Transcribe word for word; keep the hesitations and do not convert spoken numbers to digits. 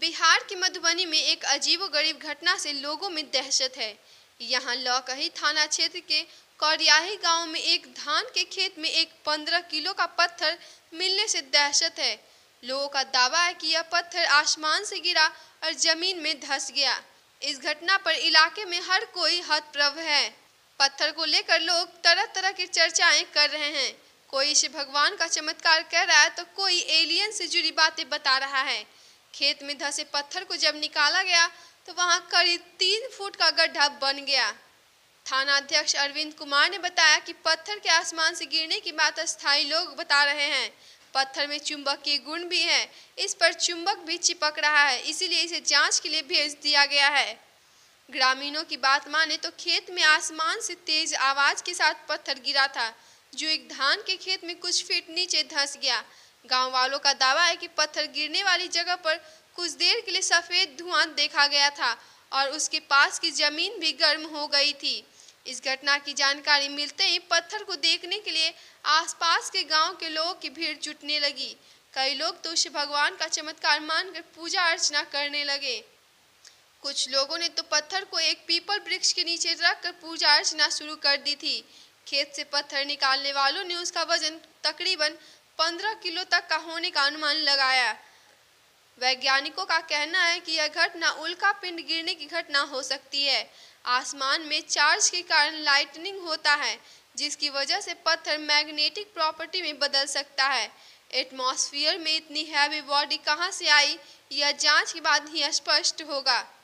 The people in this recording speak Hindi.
बिहार के मधुबनी में एक अजीबोगरीब घटना से लोगों में दहशत है। यहाँ लौकही थाना क्षेत्र के कौरियाही गांव में एक धान के खेत में एक पंद्रह किलो का पत्थर मिलने से दहशत है। लोगों का दावा है कि यह पत्थर आसमान से गिरा और जमीन में धंस गया। इस घटना पर इलाके में हर कोई हतप्रभ है। पत्थर को लेकर लोग तरह तरह की चर्चाएं कर रहे हैं। कोई इसे भगवान का चमत्कार कह रहा है तो कोई एलियन से जुड़ी बातें बता रहा है। खेत में धंसे पत्थर को जब निकाला गया तो वहां करीब तीन फुट का गड्ढा बन गया। थाना अध्यक्ष अरविंद कुमार ने बताया कि पत्थर के आसमान से गिरने की बात स्थायी लोग बता रहे हैं। पत्थर में चुंबकीय गुण भी है, इस पर चुंबक भी चिपक रहा है, इसीलिए इसे जांच के लिए भेज दिया गया है। ग्रामीणों की बात माने तो खेत में आसमान से तेज आवाज के साथ पत्थर गिरा था, जो एक धान के खेत में कुछ फीट नीचे धंस गया। गांव वालों का दावा है कि पत्थर गिरने वाली जगह पर कुछ देर के लिए सफेद धुआं देखा गया था और उसके पास की जमीन भी गर्म हो गई थी। इस घटना की जानकारी मिलते ही पत्थर को देखने के लिए आसपास के गांव के लोगों की भीड़ जुटने लगी। कई लोग तो उसे भगवान का चमत्कार मानकर पूजा अर्चना करने लगे। कुछ लोगों ने तो पत्थर को एक पीपल वृक्ष के नीचे रखकर पूजा अर्चना शुरू कर दी थी। खेत से पत्थर निकालने वालों ने उसका वजन तकरीबन पंद्रह किलो तक का होने का अनुमान लगाया। वैज्ञानिकों का कहना है कि यह घटना उल्का पिंड गिरने की घटना हो सकती है। आसमान में चार्ज के कारण लाइटनिंग होता है, जिसकी वजह से पत्थर मैग्नेटिक प्रॉपर्टी में बदल सकता है। एटमॉस्फेयर में इतनी हैवी बॉडी कहां से आई, यह जांच के बाद ही स्पष्ट होगा।